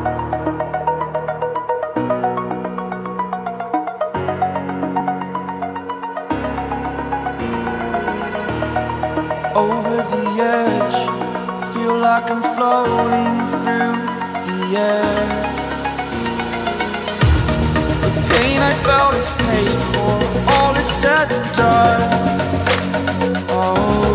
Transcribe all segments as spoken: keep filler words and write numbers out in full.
Over the edge, feel like I'm floating through the air. The pain I felt is paid for, all is said and done. Oh,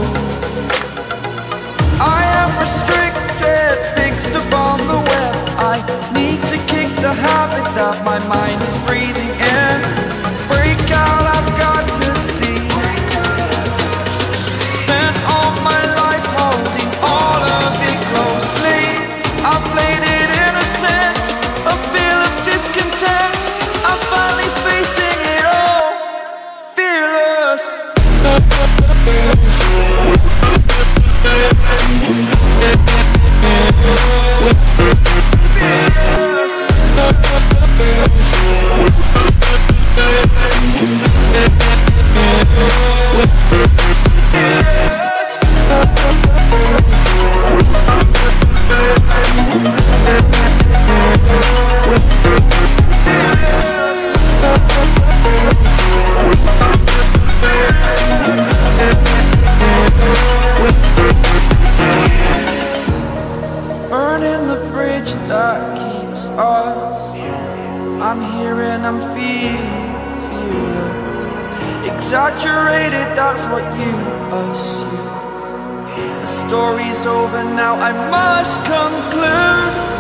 I am restricted, fixed upon the web. I need to kick the habit that my mind is breathing in. Break out, I've got to see. Spent all my life holding all of it closely. I played it innocent, a feel of discontent. I'm finally facing it all, fearless. Burning the bridge that keeps us. I'm here and I'm feeling fearless. Exaggerated, that's what you assume. The story's over now, I must conclude.